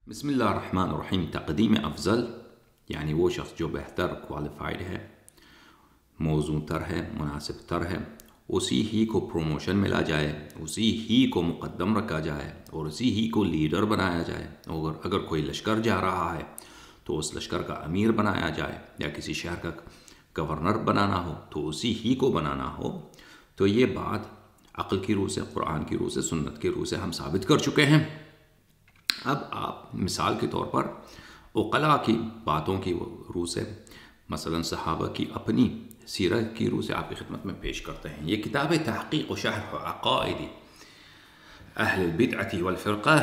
بسم اللہ الرحمن الرحیم۔ تقدیم افضل یعنی وہ شخص جو بہتر کوالیفائڈ ہے، موزوں تر ہے، مناسب تر ہے، اسی ہی کو پروموشن ملا جائے، اسی ہی کو مقدم رکھا جائے اور اسی ہی کو لیڈر بنایا جائے۔ اور اگر کوئی لشکر جا رہا ہے تو اس لشکر کا امیر بنایا جائے، یا کسی شہر کا گورنر بنانا ہو تو اسی ہی کو بنانا ہو۔ تو یہ بات عقل کی روح سے، قرآن کی روح سے، سنت کی روح سے ہم ثابت کر چکے ہیں۔ اب آپ مثال کے طور پر عقلاء کی باتوں کی روح سے، مثلا صحابہ کی اپنی سیرت کی روح سے آپ کی خدمت میں پیش کرتے ہیں۔ یہ کتاب تحقیق و شرح عقائد اہل البدعہ والفرقہ،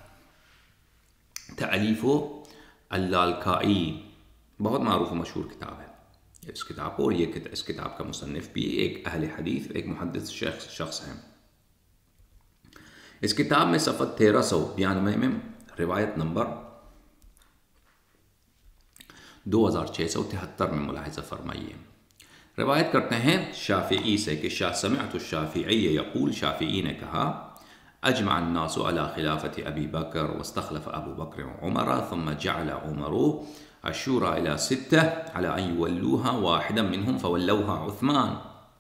تألیف اللالکائی، بہت معروف و مشہور کتاب ہے اس کتاب کو، اور اس کتاب کا مصنف بھی ایک اہل حدیث، ایک محدث شخص ہیں۔ اس کتاب میں صفحہ 1392 میں روایت نمبر 2673 میں ملاحظہ فرمائیے۔ روایت کرتے ہیں شافعی سے کہ سمعت الشافعی یقول، شافعی نے کہا اجمع الناس على خلافت ابی بکر واستخلف ابو بکر عمر ثم جعل عمر الشورى الى 6 على ان يولوها واحدا منهم فولوها عثمان۔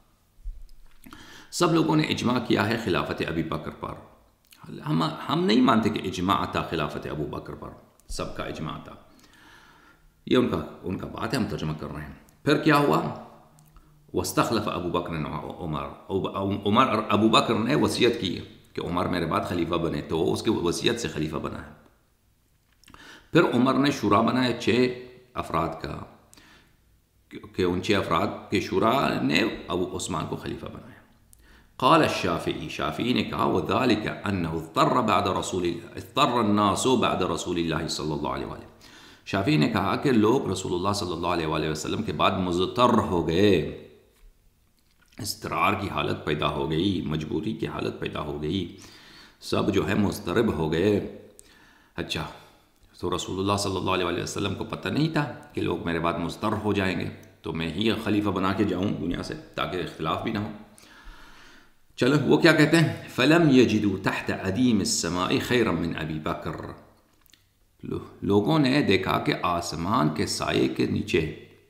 سب لوگوں نے اجماع کیا ہے خلافت ابی بکر پر۔ ہم نہیں مانتے کہ اجماع تھا خلافت ابو بکر پر، سب کا اجماع تھا، یہ ان کا بات ہے، ہم ترجمہ کر رہے ہیں۔ پھر کیا ہوا؟ واستخلف ابو بکر عمر، ابو بکر نے وصیت کی کہ عمر میرے بعد خلیفہ بنے، تو اس کی وصیت سے خلیفہ بنا ہے۔ پھر عمر نے شورا بنایا 6 افراد کا، کہ ان 6 افراد کے شورا نے ابو عثمان کو خلیفہ بنایا۔ قال الشافعی، شافعی نے کہا وذلك انه اضطر الناس بعد رسول اللہ صلی اللہ علیہ وآلہ۔ شافعی نے کہا کہ لوگ رسول اللہ صلی اللہ علیہ وآلہ وسلم کے بعد مضطر ہو گئے، اضطرار کی حالت پیدا ہو گئی، مجبوری کی حالت پیدا ہو گئی، سب جو ہے مضطرب ہو گئے۔ اچھا، تو رسول اللہ صلی اللہ علیہ وآلہ وسلم کو پتہ نہیں تھا کہ لوگ میرے بعد مضطر ہو جائیں گے، تو میں ہی خلیفہ بنا کے جاؤں دنیا سے تاکہ اختلاف بھی نہ ہو۔ چلو وہ کیا کہتے ہیں؟ فَلَمْ يَجِدُوا تَحْتَ عَدِيمِ السَّمَاءِ خَيْرًا مِّنْ أَبِي بَكْرٍ۔ لوگوں نے دیکھا کہ آسمان کے سائے کے نیچے،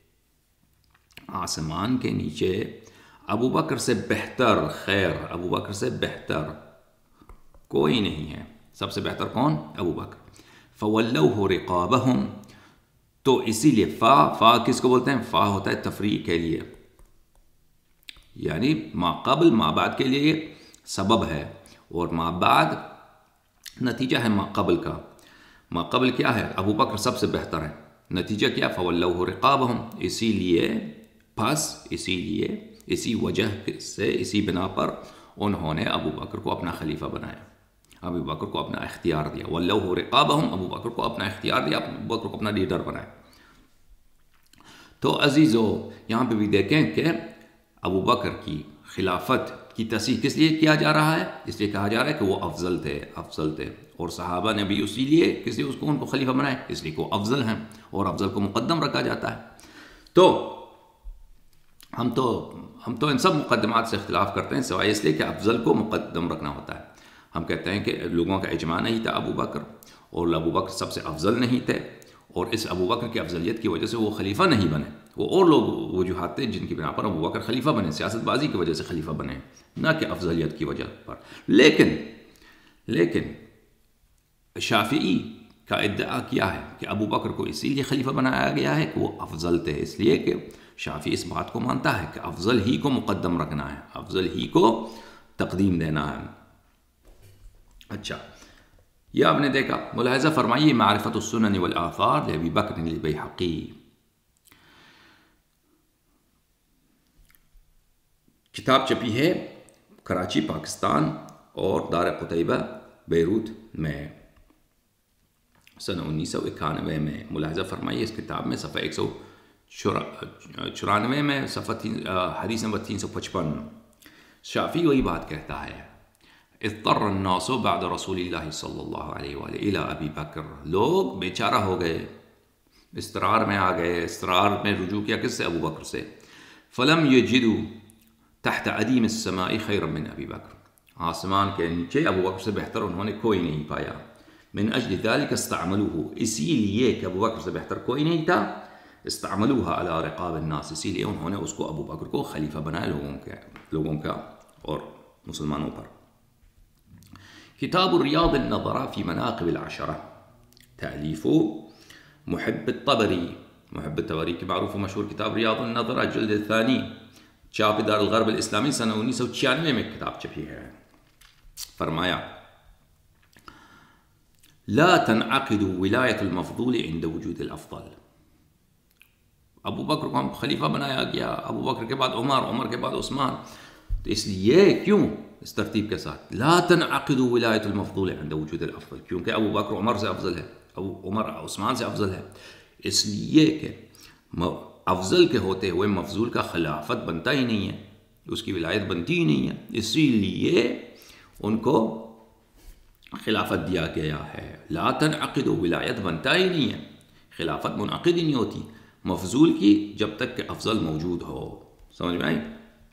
آسمان کے نیچے ابو بکر سے بہتر، خیر ابو بکر سے بہتر کوئی نہیں ہے۔ سب سے بہتر کون؟ ابو بکر۔ فَوَلَّوْهُ رِقَابَهُمْ، تو اسی لیے فا کس کو بولتے ہیں؟ فا ہوتا ہے تفریق کے لیے، یعنی ما قبل ما بعد کے لیے سبب ہے، اور ما بعد نتیجہ ہے ما قبل کا۔ ما قبل کیا ہے؟ ابو بکر سب سے بہتر ہے، نتیجہ کیا؟ فَوَلَّوْهُ رِقَابَهُمْ، اسی لیے پس، اسی لیے، اسی وجہ سے، اسی بنا پر انہوں نے ابو بکر کو اپنا خلیفہ بنایا، ابو بکر کو اپنا اختیار دیا۔ وَلَّوْهُ رِقَابَهُمْ، ابو بکر کو اپنا اختیار دیا، ابو بکر کو اپنا لیڈر بنایا۔ تو عزیزو، یہاں پہ بھی دیکھیں کہ ابو بکر کی خلافت کی تصحیح کس لیے کیا جا رہا ہے؟ اس لیے کہا جا رہا ہے کہ وہ افضل تھے، اور صحابہ نے بھی اسی لیے کس لیے ان کو خلیفہ بنایا؟ اس لیے کہ وہ افضل ہیں، اور افضل کو مقدم رکھا جاتا ہے۔ تو ہم تو ان سب مقدمات سے اختلاف کرتے ہیں، سوائے اس لیے کہ افضل کو مقدم رکھنا ہوتا ہے۔ ہم کہتے ہیں کہ لوگوں کا اجماع نہیں تھا ابو بکر، اور ابو بکر سب سے افضل نہیں تھے، اور اس ابو بکر کی افضلیت کی وجہ سے وہ خلیفہ نہیں بنے۔ وہ اور لوگ وجوہات تھے جن کی بنا پر ابو بکر خلیفہ بنے، سیاست بازی کی وجہ سے خلیفہ بنے، نہ کہ افضلیت کی وجہ پر۔ لیکن شافعی کا ادعا کیا ہے کہ ابو بکر کو اسی لیے خلیفہ بنایا گیا ہے کہ وہ افضل تھے، اس لیے کہ شافعی اس بات کو مانتا ہے کہ افضل ہی کو مقدم رکھنا ہے، افضل ہی کو تقدیم دینا ہے۔ اچھا، یہ آپ نے دیکھا، ملاحظہ فرمائیے معرفت السنن والآثار لابی بکر البیہقی، کتاب چھپی ہے کراچی پاکستان اور دار قطیبہ بیروت میں سن 1991 میں۔ ملاحظہ فرمائیے اس کتاب میں صفحہ 194 میں حدیث نمبر 355، شافعی وہی بات کہتا ہے، اضطر الناس بعد رسول اللہ صلی اللہ علیہ وآلہ الی ابی بکر، لوگ بیچارہ ہو گئے، اضطرار میں آ گئے، اضطرار میں رجوع کیا کس سے؟ ابو بکر سے۔ فلم یجدوا تحت عدیم السماء خیرا من ابی بکر، آسمان کے نیچے ابو بکر سے بہتر انہوں نے کوئی نہیں پایا۔ من اجل ذلك استعملوه، اسی لیے کہ ابو بکر سے بہتر کوئی نہیں تھا، استعملوها على رقاب الناس، اسی لیے انہوں نے اس کو ابو بکر کو خلیفہ بنایا لوگوں کا اور مسلمانوں پر۔ کتاب الریاض النظرہ فی مناقب العشرہ، تألیف محب الطبری، محب الطبری کی معروف و مشہور کتاب ریاض النظرہ جلد الثانی، چاپ دار الغرب الاسلامی سنہ 1996 میں کتاب چھپی ہے۔ فرمایا لا تنعقد ولایت المفضول عند وجود الافضل، ابو بکر کو ہم خلیفہ بنایا گیا، ابو بکر کے بعد عمر، عمر کے بعد عثمان، تو اس لیے کیوں اس ترتیب کے ساتھ لا تنعقد ولایت المفضول عند وجود الافضل، کیونکہ ابو بکر عمر سے افضل ہے، عمر عثمان سے افضل ہے، اس لیے کہ افضل کے ہوتے ہوئے مفضول کا خلافت بنتا ہی نہیں ہے، اس کی ولایت بنتی ہی نہیں ہے، اسی لیے ان کو خلافت دیا گیا ہے۔ لا تنعقد، ولایت بنتا ہی نہیں ہے، خلافت منعقد ہی نہیں ہوتی مفضول کی جب تک کہ افضل موجود ہو۔ سمجھ میں آئی؟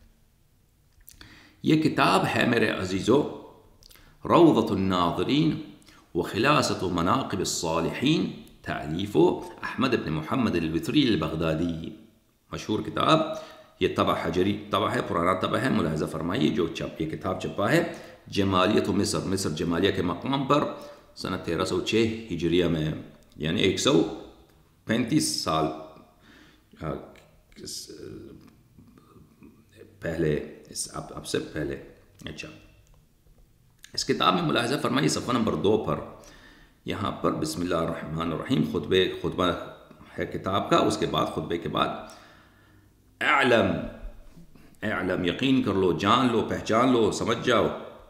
یہ کتاب ہے میرے عزیزو روضۃ الناظرین و خلاصۃ مناقب الصالحین، تألیف احمد بن محمد الوتری البغدادی، مشہور کتاب، یہ طبع حجری طبع ہے، پرانا طبع ہے، ملاحظہ فرمائیے جو یہ کتاب چھپا ہے جمالیت مصر، مصر جمالیہ کے مقام پر سنہ 1306 ہجریہ میں، یعنی 135 سال پہلے، اب سے پہلے۔ اچھا، اس کتاب میں ملاحظہ فرمائیے صفحہ نمبر 2 پر، یہاں پر بسم اللہ الرحمن الرحیم خطبہ ہے کتاب کا، اس کے بعد خطبے کے بعد اعلم، اعلم یقین کر لو، جان لو، پہچان لو، سمجھ جاؤ،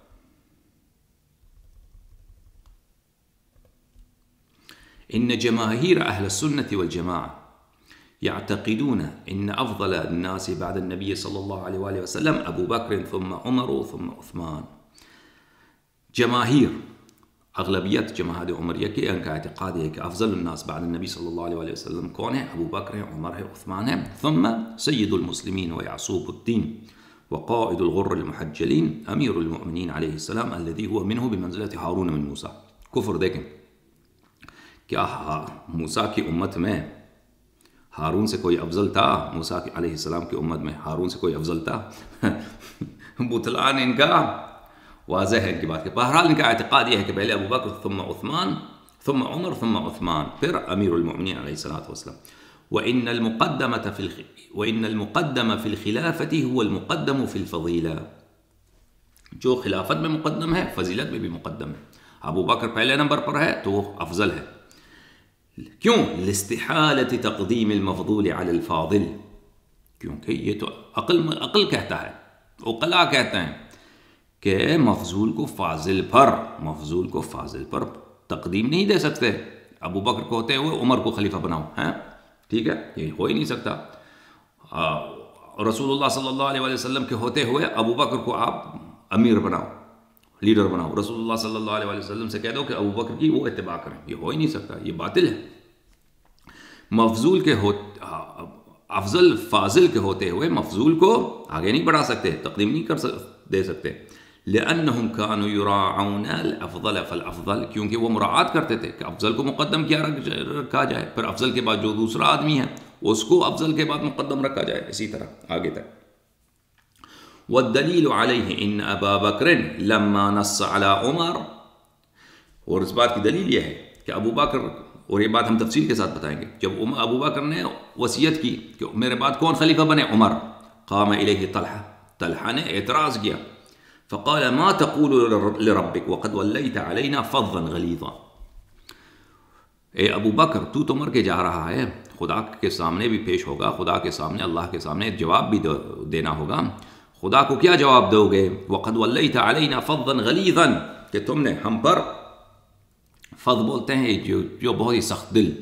ان جماہیر اہل السنة والجماعة يعتقدون ان افضل الناس بعد النبي صلی اللہ علیہ وآلہ وسلم ابو بکر ثم عمر ثم عثمان۔ جماہیر، اغلبیت جماعت عمریہ کے ان کا اعتقاد ہے کہ افضل الناس بعد النبی صلی اللہ علیہ وآلہ وسلم کون ہے؟ ابو بکر ہے، عمر ہے، عثمان ہے، ثم سید المسلمین ویعصوب الدین وقائد الغر المحجلین امیر المؤمنین علیہ السلام الذي هو منه بمنزلة ہارون من موسیٰ۔ کفر دیکھیں، کیا موسیٰ کی امت میں ہارون سے کوئی افضل تھا؟ موسیٰ علیہ السلام کی امت میں ہارون سے کوئی افضل تھا؟ بطلان ان کا واضح ہے ان کی بات کے۔ بہرحال ان کا اعتقاد یہ ہے کہ پہلے ابو بکر ثم عثمان ثم عمر ثم عثمان، پھر امیر المؤمنین علیہ الصلوۃ والسلام۔ وإن المقدم في الخلافة هو المقدم في الفضيلة، جو خلافت میں مقدم ہے فضیلت میں بھی مقدم ہے۔ ابو بکر پہلے نمبر پر ہے تو وہ افضل ہے، کیوں؟ لاستحالة تقدیم المفضول على الفاضل، کیونکہ یہ تو عقل کہتا ہے، عقلاء کہتے ہیں کہ مفضول کو فاضل پر تقدیم نہیں دے سکتے۔ ابو بکر کو ہوتے ہوئے عمر کو خلیفہ بناؤ، ہیں ٹھیک ہے، یہ ہو ہی نہیں سکتا۔ رسول اللہ صلی اللہ علیہ وآلہ وسلم کے ہوتے ہوئے ابو بکر کو آپ امیر بناؤ، لیڈر بناؤ، رسول اللہ صلی اللہ علیہ وآلہ وسلم سے کہہ دو کہ ابو بکر کی وہ اتباع کریں، یہ ہو ہی نہیں سکتا، یہ باطل ہے۔ مفضول کے افضل فاضل کے ہوتے ہوئے مفضول کو آگے نہیں بڑھا سکتے، تقدیم نہیں دے سکتے۔ لأنهم كانوا يراعون الافضل فالافضل، کیونکہ وہ مراعات کرتے تھے کہ افضل کو مقدم کیا رکھا جائے، پھر افضل کے بعد جو دوسرا آدمی ہے اس کو افضل کے بعد مقدم رکھا جائے، اسی طرح آگے تک۔ والدلیل علیہ ان ابا بکر لما نص على عمر، اور اس بات کی دلیل یہ ہے کہ ابو بکر، اور یہ بات ہم تفصیل کے ساتھ بتائیں گے، جب ابو بکر نے وصیت کی کہ میرے بعد کون خلیفہ بنے؟ عمر، قام الیہ طلحہ نے اعتراض کیا، فقال ما تقول لربك وقد وليت علينا فظا غليظا، اے ابو بکر تو مر کے جا رہا ہے، خدا کے سامنے بھی پیش ہوگا، خدا کے سامنے، اللہ کے سامنے جواب بھی دینا ہوگا، خدا کو کیا جواب دو گے؟ وقد وليت علينا فظا غليظا، کہ تم نے ہم پر، فظ بولتے ہیں جو بہت ہی سخت دل،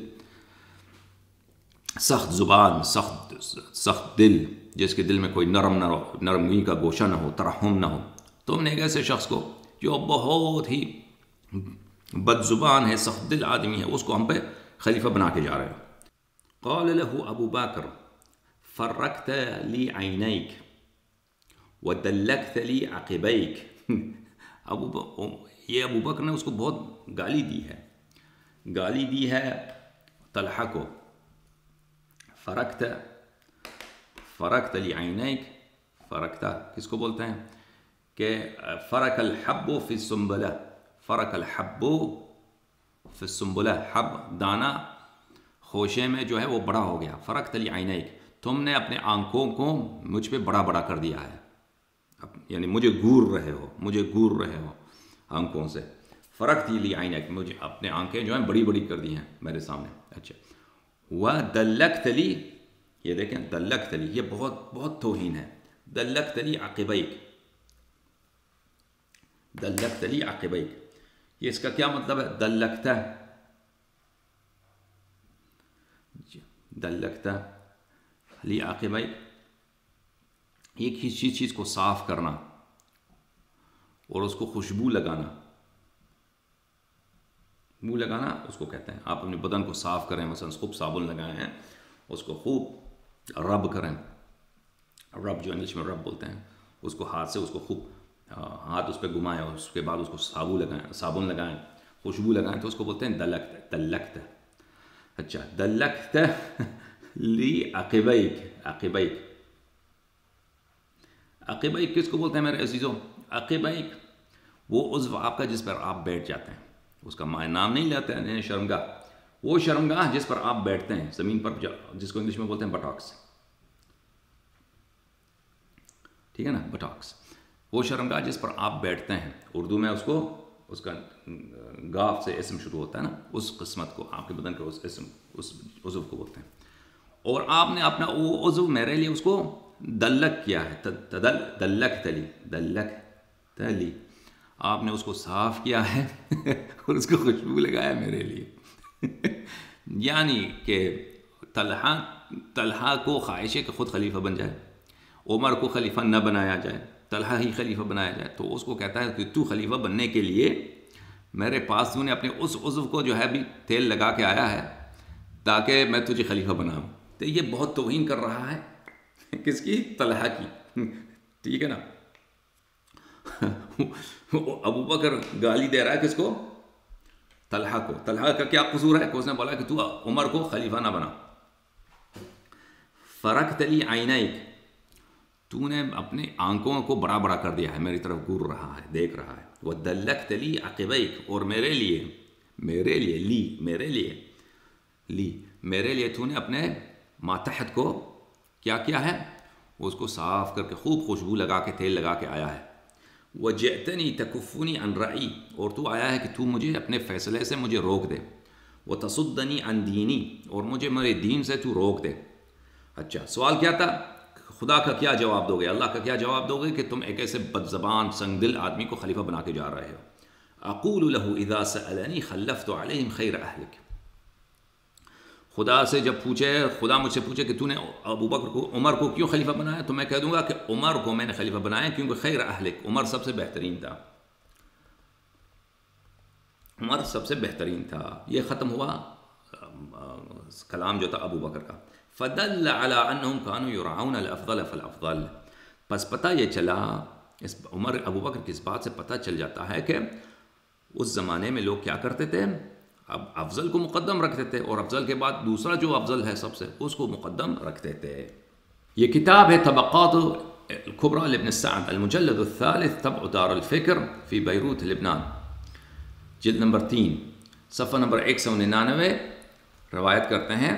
سخت زبان، سخت دل، جس کے دل میں کوئی نرمی کا گوشہ نہ ہو، ترحم نہ ہو، تم نے ایک ایسے شخص کو جو بہت ہی بد زبان ہے، سخت دل آدمی ہے، اس کو ہم پہ خلیفہ بنا کے جا رہے ہیں۔ قال له ابو بکر فرقت لی عینیک ودلکت لی عقبیک، یہ ابو بکر نے اس کو بہت گالی دی ہے طلحہ کو. فرقت لعینیک، فرقت کس کو بولتے ہیں کہ فرق الحب فی السنبلہ، فرق الحب فی السنبلہ، حب دانا خوشے میں جو ہے وہ بڑا ہو گیا. فرقت لعینیک، تم نے اپنے آنکھوں کو مجھ پہ بڑا کر دیا ہے، یعنی مجھے گور رہے ہو آنکھوں سے. فرقت لعینیک، مجھے اپنے آنکھیں جو ہیں بڑی کر دی ہیں میرے سامنے. اچھا. وَدَلَّكْتَ لِي، یہ دیکھیں دلکت لی، یہ بہت توہین ہے. دلکت لی عقبیک، دلکت لی عقبیک، یہ اس کا کیا مطلب ہے؟ دلکت لی عقبیک، یہ کسی چیز کو صاف کرنا اور اس کو خوشبو لگانا. منہ لگانا اس کو کہتے ہیں. آپ اپنے بدن کو صاف کریں، مثلا خوب صابن لگائے ہیں، اس کو خوب رب کریں. رب جو انگلش میں رب بولتے ہیں، اس کو ہاتھ سے اس کو خوب ہاتھ اس پہ گھمائیں اور اس کے بعد اس کو صابن لگائیں، خوشبو لگائیں، تو اس کو بولتے ہیں دلکت. اچھا. دلکت لی عقبیک، عقبیک کس کو بولتے ہیں میرے عزیزوں؟ عقبیک وہ عضو آپ کا جس پر آپ بیٹھ جاتے ہیں، اس کا نام نہیں لیتے ہیں، شرمگاہ. وہ شرمگاہ جس پر آپ بیٹھتے ہیں زمین پر، جس کو انگلش میں بولتے ہیں بٹاکس. ٹھیک ہے نا، بٹاکس. وہ شرمگاہ جس پر آپ بیٹھتے ہیں، اردو میں اس کا گاف سے اسم شروع ہوتا ہے نا، اس قسمت کو آپ کے بدن کے اس عضو کو بولتے ہیں. اور آپ نے اپنا وہ عضو میرے لیے اس کو دلک کیا ہے. دلکت لی، آپ نے اس کو صاف کیا ہے اور اس کو خوشبو لگایا میرے لیے. یعنی کہ طلحہ کو خواہش ہے کہ خود خلیفہ بن جائے، عمر کو خلیفہ نہ بنایا جائے، طلحہ ہی خلیفہ بنایا جائے. تو اس کو کہتا ہے کہ تو خلیفہ بننے کے لیے میرے پاس تو نے اپنے اس عضو کو جو ہے بھی تیل لگا کے آیا ہے تاکہ میں تجھے خلیفہ بناؤں. تو یہ بہت توہین کر رہا ہے کس کی؟ طلحہ کی. ٹھیک ہے نا. ابو بکر گالی دے رہا ہے کس کو؟ طلحہ کو. طلحہ کا کیا قصور ہے کہ اس نے بولا کہ تو عمر کو خلیفہ نہ بنا. فرقت لی عینیک، تو نے اپنے آنکھوں کو بڑا کر دیا ہے، میری طرف گور رہا ہے، دیکھ رہا ہے. وَدَلَّكْتَ لِي عَقِبَيْكَ، اور میرے لیے تو نے اپنے ماتحت کو کیا ہے؟ اس کو صاف کر کے خوب خوشبو لگا کے تیل لگا کے آیا ہے. وَجِئْتَنِي تَكُفُّنِي عَنْ رَأْيِي، اور تو آیا ہے کہ تو مجھے اپنے فیصلے سے مجھے روک دے. وَتَصُدَّنِي عَنْ دِينِي، اور مجھے میرے دین سے تو روک دے. اچھا. سوال کیا تھا؟ خدا کا کیا جواب دو گے، اللہ کا کیا جواب دو گے کہ تم ایک ایسے بد زبان سنگ دل آدمی کو خلیفہ بنا کے جا رہے ہو. اقول له اذا سألني خلفت عليهم خیر اہلک. خدا سے جب خدا مجھ سے پوچھے کہ تو نے ابو بکر کو، عمر کو کیوں خلیفہ بنایا، تو میں کہہ دوں گا کہ عمر کو میں نے خلیفہ بنایا کیونکہ خیر اہلک، عمر سب سے بہترین تھا. عمر سب سے بہترین تھا. یہ ختم ہوا کلام جو تھا ابو بکر کا. فدل على انهم كانوا يرعون الافضل فالافضل، پس پتہ یہ چلا، اس عمر ابو بکر کی اس بات سے پتہ چل جاتا ہے کہ اس زمانے میں لوگ کیا کرتے تھے، اب افضل کو مقدم رکھتے تھے اور افضل کے بعد دوسرا جو افضل ہے سب سے اس کو مقدم رکھتے تھے. یہ کتاب ہے طبقات الکبریٰ لابن سعد، المجلد الثالث، طبع دار الفکر فی بیروت لبنان، جلد نمبر 3 صفحہ نمبر 199. روایت کرتے ہیں،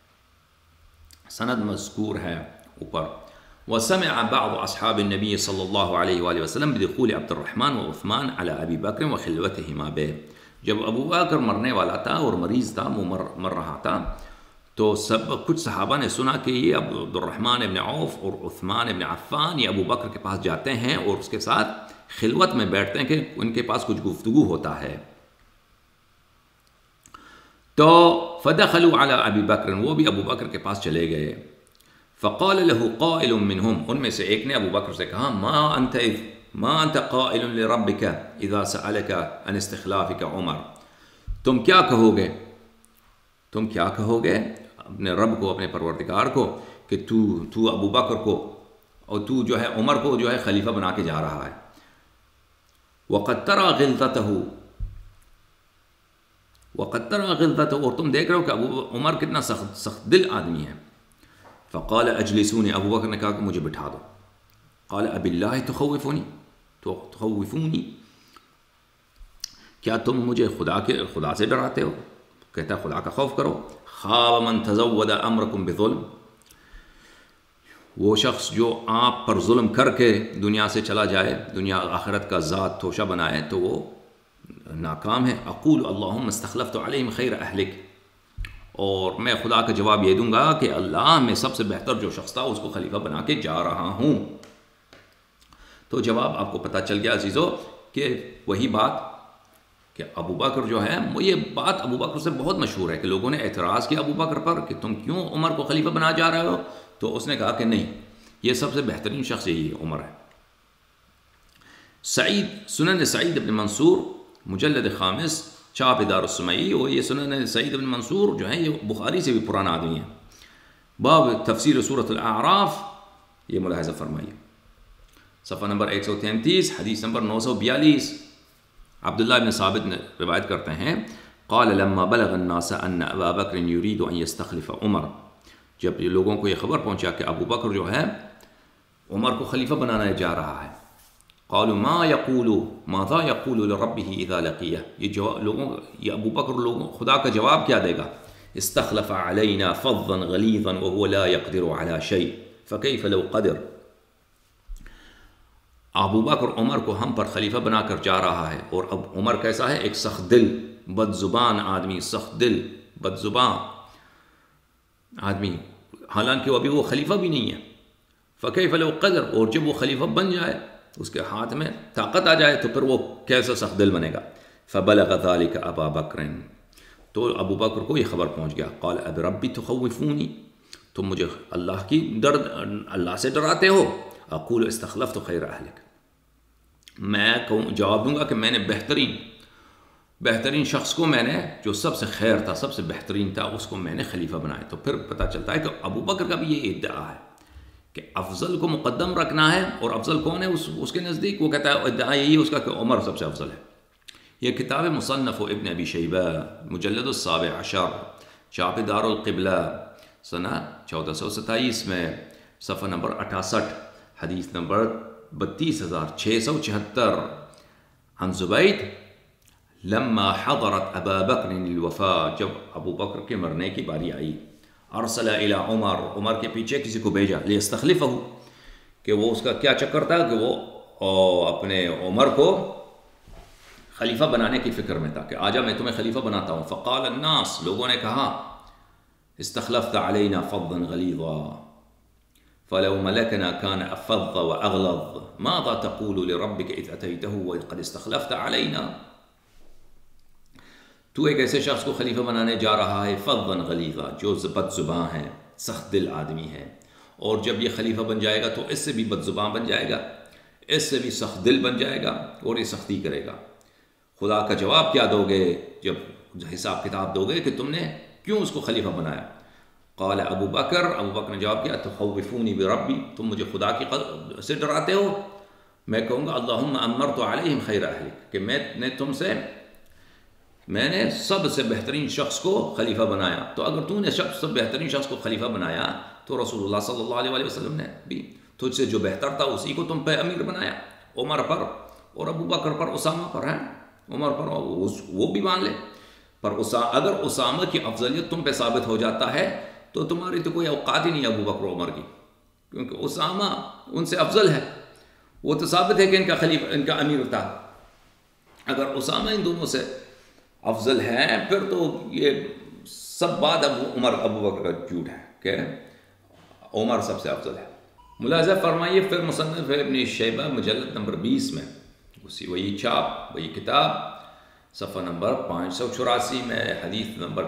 سند مذکور ہے اوپر. وسمع بعض اصحاب النبی صلی اللہ علیہ وآلہ وسلم بدخول عبد الرحمن وعثمان على ابی بکر وخلوتهما به. جب ابو بکر مرنے والا تھا اور مریض تھا، وہ مر رہا تھا، تو کچھ صحابہ نے سنا کہ یہ عبد الرحمن ابن عوف اور عثمان ابن عفان یہ ابو بکر کے پاس جاتے ہیں اور اس کے ساتھ خلوت میں بیٹھتے ہیں کہ ان کے پاس کچھ گفتگو ہوتا ہے. تو فدخلوا على ابی بکر، وہ بھی ابو بکر کے پاس چلے گئے. فقال له قائل منهم، ان میں سے ایک نے ابو بکر سے کہا، ما انت قائل لربك اذا سألك عن استخلافك عمر، تم کیا کہو گے اپنے رب کو، اپنے پروردگار کو، کہ تو ابو بکر کو اور تو جو ہے عمر کو جو ہے خلیفہ بنا کے جا رہا ہے. وقد ترى غلظته، وقد ترى غلظته، اور تم دیکھ رہے ہو کہ ابو عمر کتنا سخت دل آدمی ہے. فقال اجلسونی، ابو بکر نے کہا کہ مجھے بٹھا دو. قال اب اللہ تخوفونی، کیا تم مجھے خدا سے ڈراتے ہو؟ کہتا ہے خدا کا خوف کرو. خاب من تزود امرکم بظلم، وہ شخص جو آپ پر ظلم کر کے دنیا سے چلا جائے، دنیا آخرت کا ذات توشہ بنائے، تو وہ ناکام ہے. اقول اللہم استخلفت علیہم خیر اہلک، اور میں خدا کا جواب یہ دوں گا کہ اللہ میں سب سے بہتر جو شخص تھا اس کو خلیفہ بنا کے جا رہا ہوں. تو جواب آپ کو پتہ چل گیا عزیزو کہ وہی بات کہ ابو بکر جو ہے، یہ بات ابو بکر سے بہت مشہور ہے کہ لوگوں نے اعتراض کیا ابو بکر پر کہ تم کیوں عمر کو خلیفہ بنا جا رہے ہو، تو اس نے کہا کہ نہیں، یہ سب سے بہترین شخص یہی عمر ہے. سنن سعید ابن منصور مجلد خامس چاپ دار السمعی، اور یہ سنن سعید ابن منصور جو ہے یہ بخاری سے بھی پرانا آدمی ہے. باب تفسیر سورۃ الاعراف، یہ ملاحظہ فرمائیے، صفحہ نمبر 133، حدیث نمبر 942. عبداللہ بن ثابت نے روایت کرتے ہیں قال لما بلغ الناس ان ابا بکر يريد ان يستخلف عمر، جب یہ لوگوں کو یہ خبر پہنچا کہ ابو بکر جو ہے عمر کو خلیفہ بنانا جا رہا ہے، قالوا ماذا يقول لربه اذا لقيه، یہ ابو بکر لوگوں خدا کا جواب کیا دے گا؟ استخلف علينا فظا غليظا وهو لا يقدر على شيء فكيف لو قدر. ابو بکر عمر کو ہم پر خلیفہ بنا کر جا رہا ہے، اور اب عمر کیسا ہے؟ ایک سخت دل بد زبان آدمی، سخت دل بد زبان آدمی، حالانکہ ابھی وہ خلیفہ بھی نہیں ہے. فکیف لو قدر، اور جب وہ خلیفہ بن جائے، اس کے ہاتھ میں طاقت آ جائے، تو پھر وہ کیسا سخت دل بنے گا. فبلغ ذلك ابا بکر، تو ابو بکر کو یہ خبر پہنچ گیا. قال اب ربی تخوفونی، تم مجھے اللہ سے ڈراتے ہو. اقول استخلفت خیر اہلک، میں جواب دوں گا کہ میں نے بہترین شخص کو، میں نے جو سب سے خیر تھا، سب سے بہترین تھا، اس کو میں نے خلیفہ بنایا. تو پھر پتہ چلتا ہے کہ ابو بکر کا بھی یہ ادعا ہے کہ افضل کو مقدم رکھنا ہے. اور افضل کون ہے اس کے نزدیک؟ وہ کہتا ہے ادعا یہی ہے اس کا کہ عمر سب سے افضل ہے. یہ کتاب مصنف ابن ابی شیبہ مجلد السابع عشر چاپ دار القبلہ سنہ 1427 میں صفحہ نمبر 68 حدیث نمبر 32676. عن زبید لما حضرت ابا بکر الوفاء، جب ابو بکر کے مرنے کی باری آئی، ارسل الى عمر کے پیچھے کسی کو بھیجا، لیستخلفہ، کہ وہ اس کا کیا چکر تھا کہ وہ اپنے عمر کو خلیفہ بنانے کی فکر میں تھا کہ آجا میں تمہیں خلیفہ بناتا ہوں. فقال الناس، لوگوں نے کہا استخلفت علینا فظا غلیظا فلو ملكنا كان أفظ وأغلظ ماذا تقول لربك إذ أتيته وقد استخلفت علينا. تو ایک ایسے شخص کو خلیفہ بنانے جا رہا ہے فظا غلیظا، جو بد زباں ہے، سخت دل آدمی ہے، اور جب یہ خلیفہ بن جائے گا تو اس سے بھی بد زباں بن جائے گا، اس سے بھی سخت دل بن جائے گا، اور یہ سختی کرے گا. خدا کا جواب کیا دو گے جب حساب کتاب دو گے کہ تم نے کیوں اس کو خلیفہ بنایا؟ قال ابو بکر نے جواب کیا تخوفونی بربی، تم مجھے خدا کی سے ڈراتے ہو. میں کہوں گا اللہم امرت علیہم خیر اہلک، کہ میں نے سب سے بہترین شخص کو خلیفہ بنایا. تو اگر تو نے سب سے بہترین شخص کو خلیفہ بنایا تو رسول اللہ صلی اللہ علیہ وسلم نے بھی تجھ سے جو بہتر تھا اسی کو تم پہ امیر بنایا، عمر پر اور ابو بکر پر، اسامہ پر ہے، عمر پر وہ بھی مان لے. پر اگر اسامہ کی افضلیت تم پہ ثابت ہو جاتا ہے تو تمہاری تو کوئی اوقات ہی نہیں ابو بکر و عمر کی، کیونکہ اسامہ ان سے افضل ہے. وہ تو ثابت ہے کہ ان کا خلیفہ، ان کا امیر تھا. اگر اسامہ ان دونوں سے افضل ہے پھر تو یہ سب بات ابو بکر کا جھوٹ ہے کہ عمر سب سے افضل ہے. ملاحظہ فرمائیے پھر مصنف ابن شیبہ مجلد نمبر 20 میں وہی چاپ وہی کتاب صفحہ نمبر 584 میں حدیث نمبر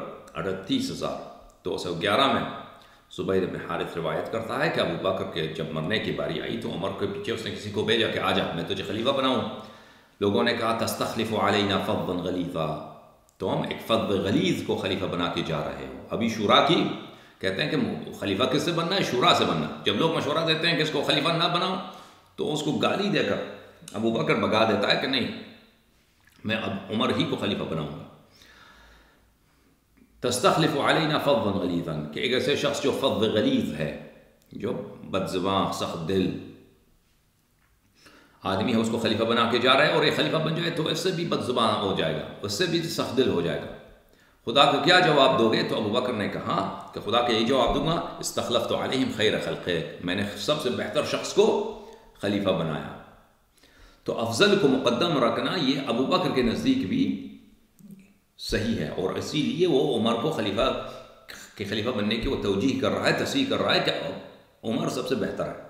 38211 میں زبیر بن حارث روایت کرتا ہے کہ ابو بکر کے جب مرنے کی باری آئی تو عمر کے پیچھے اس نے کسی کو بھیجا کہ آجا میں تجھے خلیفہ بناؤں. لوگوں نے کہا تستخلف علینا فظا غلیظا، تم ایک فظ غلیظ کو خلیفہ بنا کے جا رہے ہو. ابھی شورا کی کہتے ہیں کہ خلیفہ کس سے بننا ہے؟ شورا سے بننا. جب لوگ مشورہ دیتے ہیں کہ اس کو خلیفہ نہ بناؤ تو اس کو گالی دے کر ابو بکر بگا دیتا ہے کہ نہیں میں اب عمر ہی کو خلیفہ بناؤں گا. تستخلف علینا فظا غلیظا، کہ ایک ایسے شخص جو فظ غلیظ ہے، جو بد زبان سخت دل آدمی ہے، اس کو خلیفہ بنا کے جا رہا ہے، اور یہ خلیفہ بن جائے تو اس سے بھی بد زبان ہو جائے گا، اس سے بھی سخت دل ہو جائے گا. خدا کو کیا جواب دو گے؟ تو ابو بکر نے کہا کہ خدا کے یہی جواب دوں گا، استخلفت علیہم خیر خلقک، میں نے سب سے بہتر شخص کو خلیفہ بنایا. تو افضل کو مقدم رکھنا یہ ابو بکر کے نزدیک بھی صحیح ہے، اور اسی لیے وہ عمر کو خلیفہ بننے کی وہ توجیہ کر رہا ہے، تصحیح کر رہا ہے کہ عمر سب سے بہتر ہے.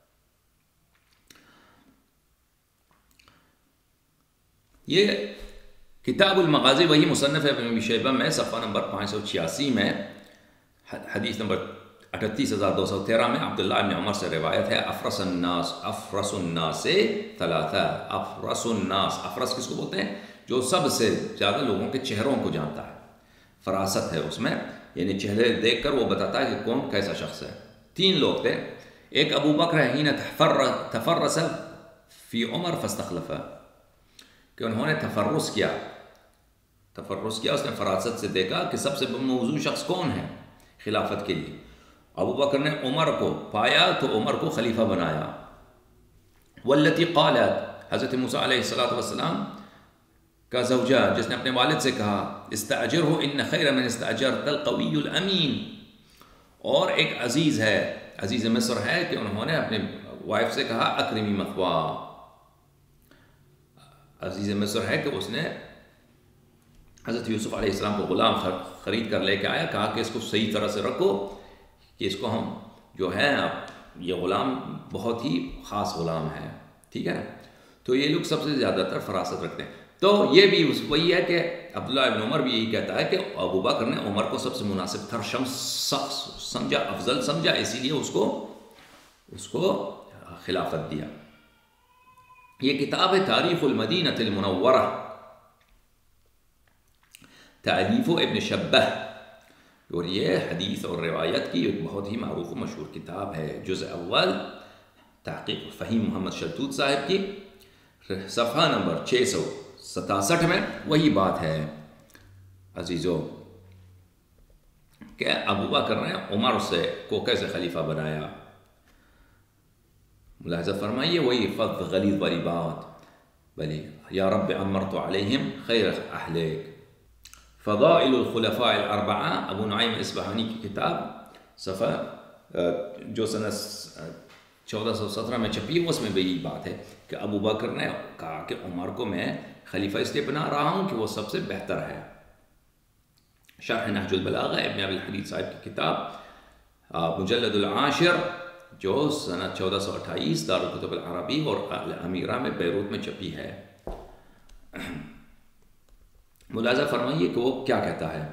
یہ کتاب المغازی وہی مصنف ابن ابی شیبہ میں صفحہ نمبر 586 میں حدیث نمبر 38213 میں عبداللہ ابن عمر سے روایت ہے، افرس الناس ثلاثہ. افرس کس کو بولتے ہیں؟ جو سب سے زیادہ لوگوں کے چہروں کو جانتا ہے، فراست ہے اس میں، یعنی چہرے دیکھ کر وہ بتاتا ہے کہ کون کیسا شخص ہے. 3 لوگ تھے. ایک ابو بکر حین تفرس فی عمر فاستخلف، کہ انہوں نے تفرس کیا، اس نے فراست سے دیکھا کہ سب سے موزوں شخص کون ہے خلافت کے لیے. ابو بکر نے عمر کو پایا تو عمر کو خلیفہ بنایا. واللتی قالت، حضرت موسیٰ علیہ السلام کا زوجہ جس نے اپنے والد سے کہا، استاجرہ ان خیر من استاجرت القوی الامین. اور ایک عزیز ہے، عزیز مصر ہے، کہ انہوں نے اپنے وائف سے کہا اکرمی مثواہ. عزیز مصر ہے کہ اس نے حضرت یوسف علیہ السلام کو غلام خرید کر لے کے آیا، کہا کہ اس کو صحیح طرح سے رکھو، کہ اس کو ہم جو ہے یہ غلام بہت ہی خاص غلام ہے. ٹھیک ہے نا؟ تو یہ لوگ سب سے زیادہ تر فراست رکھتے ہیں. تو یہ بھی وہی ہے کہ عبداللہ ابن عمر بھی یہی کہتا ہے کہ ابو بکر نے عمر کو سب سے مناسب تر شخص سمجھا، افضل سمجھا، اسی لیے اس کو خلافت دیا. یہ کتاب ہے تاریخ المدینہ المنورہ، تالیف ابن شبہ، اور یہ حدیث اور روایت کی ایک بہت ہی معروف و مشہور کتاب ہے. جزء اول، تحقیق فہیم محمد شلتوت صاحب کی، صفحہ نمبر 667 میں وہی بات ہے عزیزو، کہ ابو بکر نے عمر کو کیسے خلیفہ بنایا. ملاحظہ فرمائیے، وہی فظ غلیظ والی بات، بلی یا رب عمرت علیہم خیر اہلک. فضائل الخلفاء الاربعہ، ابو نعیم اصبہانی کی کتاب، صفحہ جو سنہ 1417 میں چھپی، اس میں بھی یہی بات ہے کہ ابو بکر نے کہا کہ عمر کو میں خلیفہ اس لیے بنا رہا ہوں کہ وہ سب سے بہتر ہے. شرح نہج البلاغہ ابن ابی الحدید صاحب کی کتاب، مجلد العاشر، جو سنہ 1428 دارالکتب العربی اور امیرہ میں بیروت میں چھپی ہے. ملاحظہ فرمائیے کہ وہ کیا کہتا ہے.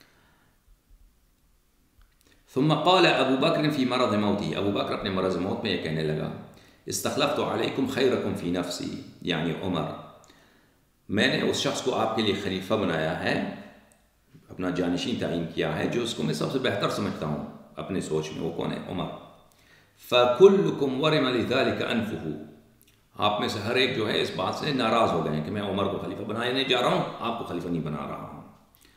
ثم قال ابو بکر فی مرض موتی، ابو بکر اپنے مرض موت میں یہ کہنے لگا، استخلفت علیکم خیرکم فی نفسی، یعنی عمر، میں نے اس شخص کو آپ کے لیے خلیفہ بنایا ہے، اپنا جانشین تعین کیا ہے، جو اس کو میں سب سے بہتر سمجھتا ہوں اپنے سوچ میں. وہ کون ہے؟ عمر. فَكُلُّكُمْ وَرِمَ لِذَلِكَ أَنفُهُ، آپ میں سے ہر ایک جو ہے اس بات سے ناراض ہو گئے ہیں کہ میں عمر کو خلیفہ بنانے جا رہا ہوں، آپ کو خلیفہ نہیں بنا رہا ہوں.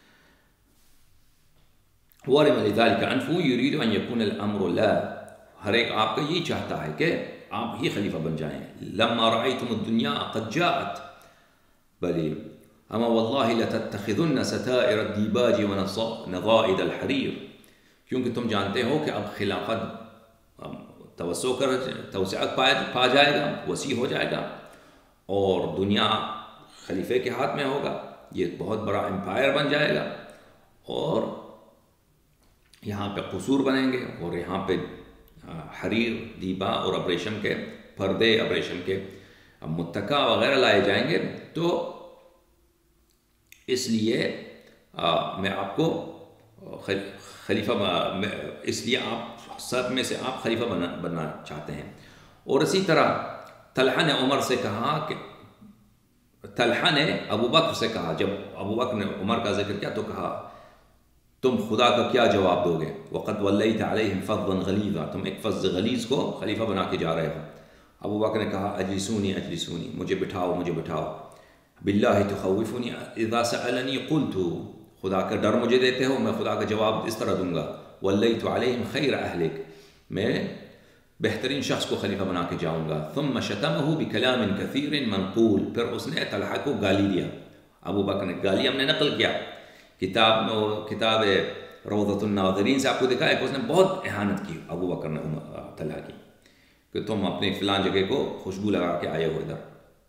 وَرِمَ لِذَلِكَ أَنفُهُ يُرِيدُ أَن يَكُونَ الْأَمْرُ لَا، ہر ایک آپ کا یہی چاہتا ہے کہ آپ ہی خلیفہ بن جائیں. لَمَّا رَأَيْتُمُ الدُّنْيَا قَدْ جَاءَتْ، بلی اما واللہ لَتَتَّخِذُنَّ سَتَائِرَ الدِّيبَاجِ وَنَضَائِدَ الْحَرِيرِ، کیونکہ تم جانتے ہو کہ اب خلافت توسعت پا جائے گا، وسیع ہو جائے گا، اور دنیا خلیفے کے ہاتھ میں ہوگا، یہ بہت بڑا امپائر بن جائے گا، اور یہاں پہ قصور بنیں گے، اور یہاں پہ حریر، دیبا اور ابریشم کے پردے، ابریشم کے متکا وغیرہ لائے جائیں گے. تو اس لیے میں آپ کو خلیفہ، اس لیے آپ سب میں سے آپ خلیفہ بننا چاہتے ہیں. اور اسی طرح طلحہ نے عمر سے کہا کہ طلحہ نے ابو بکر سے کہا، جب ابو بکر نے عمر کا ذکر کیا تو کہا تم خدا کا کیا جواب دو گے؟ وقد ولیت علیہم فظا غلیظا، تم ایک فظ غلیظ کو خلیفہ بنا کے جا رہے ہو. ابو بکر نے کہا اجلسونی اجلسونی، مجھے بٹھاؤ مجھے بٹھاؤ. باللہ تخوفنی اذا سألنی قلت، خدا کا ڈر مجھے دیتے ہو، میں خدا کا جواب اس طرح دوں گا، ولیت علیہم خیر اہلک، میں بہترین شخص کو خلیفہ بنا کے جاؤں گا. ثم شتمہ بکلام کثیر منقول، پھر اس نے طلحہ کو گالی دیا. ابو بکر نے گالی ہم نے نقل کیا، کتاب روضۃ الناظرین سے آپ کو دکھا ہے کہ اس نے بہت اہانت کی ابو بکر نے طلحہ کی، کہ تم اپنی فلاں جگہ کو خوشبو لگا کے آئے ہو ادھر.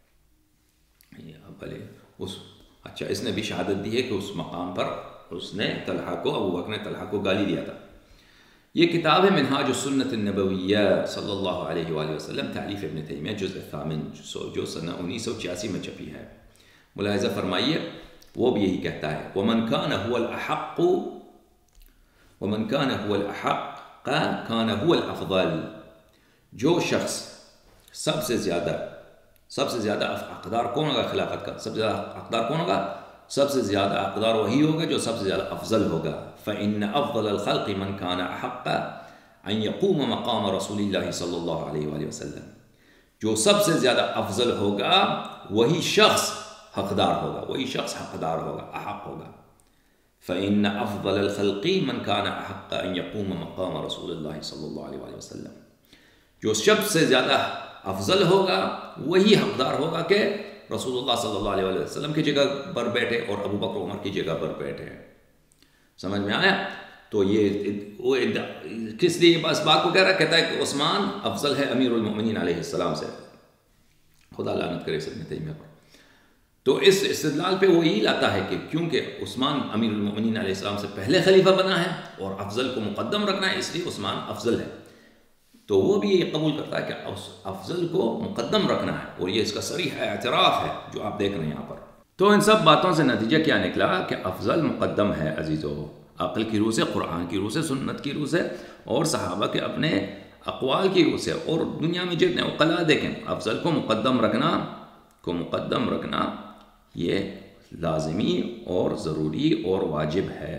بھلے اچھا اس نے بھی شہادت دی ہے کہ اس مقام پر اس نے طلحہ کو، ابو بکر نے طلحہ کو گالی دیا تھا. یہ کتاب ہے منہاج السنت النبویہ صلی اللہ علیہ وآلہ وسلم، تالیف ابن تیمیہ، جزء الثامن، جو سنہ 1986 میں چھپی ہے. ملاحظہ فرمائیے وہ بھی یہی کہتا ہے، ومن كان هو الأحق ومن كان هو الأحق كان هو الأفضل، جو شخص سب سے زیادہ حقدار کون ہوگا خلافت کا، سب سے زیادہ حقدار کون ہوگا، سب سے زیادہ حقدار وہی ہوگا جو سب سے زیادہ افضل ہوگا. فإن أفضل الخلق من كان أحق أن يقوم مقام رسول الله صلی اللہ علیہ وآلہ وسلم، جو سب سے زیادہ افضل ہوگا وہی شخص حقدار ہوگا، احق ہوگا. فإن أفضل الخلق من كان أحق أن يقوم مقام رسول الله صلی اللہ علیہ وآلہ وسلم، جو سب سے زیادہ افضل ہوگا وہی حقدار ہوگا کہ رسول اللہ صلی اللہ علیہ وسلم کی جگہ پر بیٹھے اور ابو بکر عمر کی جگہ پر بیٹھے. سمجھ میں آیا؟ تو یہ وہ کس لیے اس بات کو کہہ رہا، کہتا ہے کہ عثمان افضل ہے امیر المؤمنین علیہ السلام سے، خدا لعنت کرے ابن تیمیہ پر. تو اس استدلال پہ وہ یہی لاتا ہے کہ کیونکہ عثمان امیر المؤمنین علیہ السلام سے پہلے خلیفہ بنا ہے اور افضل کو مقدم رکھنا ہے، اس لیے عثمان افضل ہے. تو وہ بھی یہ قبول کرتا ہے کہ افضل کو مقدم رکھنا ہے، اور یہ اس کا صریح اعتراف ہے جو آپ دیکھ رہے ہیں یہاں پر. تو ان سب باتوں سے نتیجہ کیا نکلا کہ افضل مقدم ہے عزیزو، عقل کی روح سے، قرآن کی روح سے، سنت کی روح سے، اور صحابہ کے اپنے اقوال کی روح سے، اور دنیا میں جتنے عقلاء دیکھیں، افضل کو مقدم رکھنا یہ لازمی اور ضروری اور واجب ہے.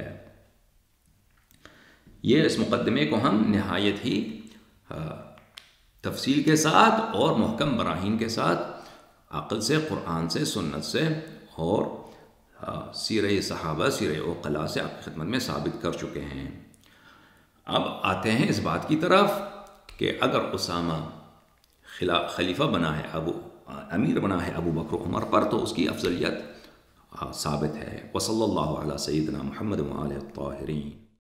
یہ اس مقدمے کو ہم نہایت ہی تفصیل کے ساتھ اور محکم براہین کے ساتھ عقل سے، قرآن سے، سنت سے اور سیرہ صحابہ، سیرہ عقلاء سے آپ کی خدمت میں ثابت کر چکے ہیں. اب آتے ہیں اس بات کی طرف کہ اگر اسامہ خلیفہ بنا ہے، امیر بنا ہے ابو بکر عمر پر، تو اس کی افضلیت ثابت ہے. وصلی اللہ علی سیدنا محمد وآلہ الطاہرین.